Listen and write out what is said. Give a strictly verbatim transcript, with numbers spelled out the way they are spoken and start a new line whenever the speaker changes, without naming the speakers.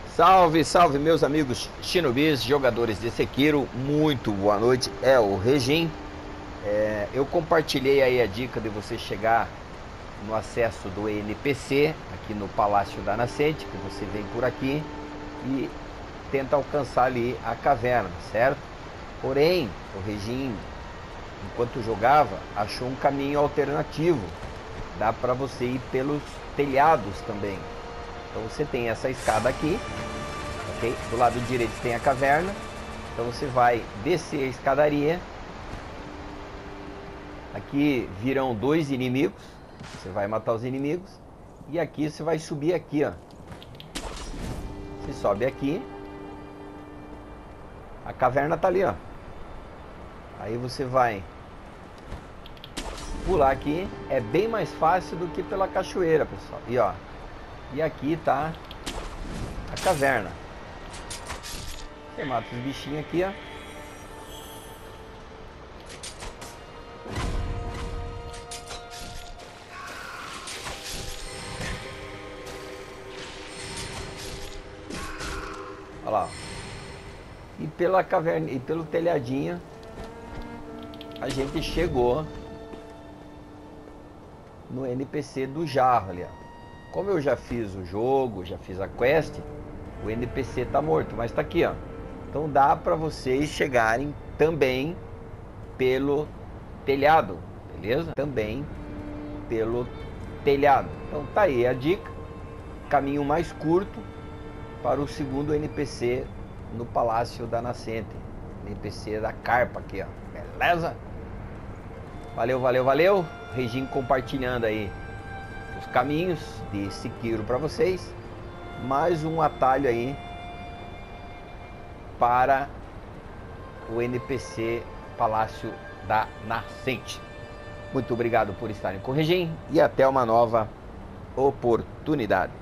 Salve, salve meus amigos Shinobis, jogadores de Sekiro, muito boa noite, é o Regim. é, Eu compartilhei aí a dica de você chegar no acesso do N P C, aqui no Palácio da Nascente, que você vem por aqui e tenta alcançar ali a caverna, certo? Porém, o Regim, enquanto jogava, achou um caminho alternativo, dá para você ir pelos telhados também. Então você tem essa escada aqui, ok? Do lado direito tem a caverna. Então você vai descer a escadaria. Aqui virão dois inimigos. Você vai matar os inimigos. E aqui você vai subir aqui, ó. Você sobe aqui. A caverna tá ali, ó. Aí você vai pular aqui. É bem mais fácil do que pela cachoeira, pessoal. E ó. E aqui tá a caverna. Você mata os bichinhos aqui, ó. Olha lá. E pela caverna e pelo telhadinho a gente chegou no N P C do jarro ali, ó. Como eu já fiz o jogo, já fiz a quest, o N P C tá morto, mas tá aqui, ó. Então dá para vocês chegarem também pelo telhado, beleza? Também pelo telhado. Então tá aí a dica. Caminho mais curto para o segundo N P C no Palácio da Nascente. N P C da Carpa aqui, ó. Beleza? Valeu, valeu, valeu. Regim compartilhando aí os caminhos de Sekiro para vocês. Mais um atalho aí para o N P C Palácio da Nascente. Muito obrigado por estarem com o Regim e até uma nova oportunidade.